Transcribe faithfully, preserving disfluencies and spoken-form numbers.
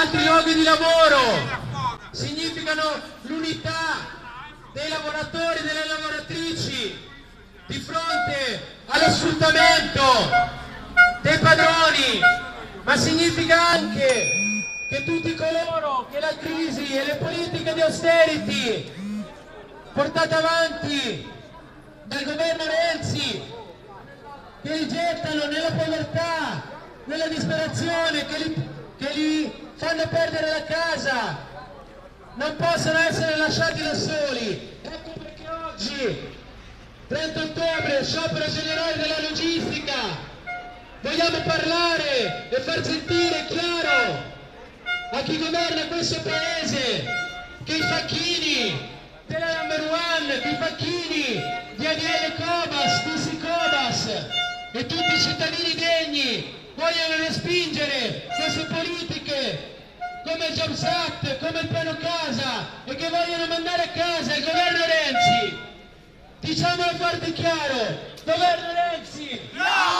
altri luoghi di lavoro, significano l'unità dei lavoratori e delle lavoratrici di fronte allo dei padroni, ma significa anche che tutti coloro che la crisi e le politiche di austerity portate avanti dal governo Renzi, che li gettano nella povertà, nella disperazione, che li, che li fanno perdere la casa, non possono essere lasciati da soli. Ecco perché oggi, trenta ottobre, sciopero generale della logistica, vogliamo parlare e far sentire chiaro a chi governa questo paese che i facchini della number one, che i facchini di A D L Cobas, di Sicobas e tutti i cittadini degni vogliono respingere queste politiche come il Jobs Act, come il piano casa, e che vogliono mandare a casa il governo Renzi. Diciamolo forte e chiaro, governo Renzi! No!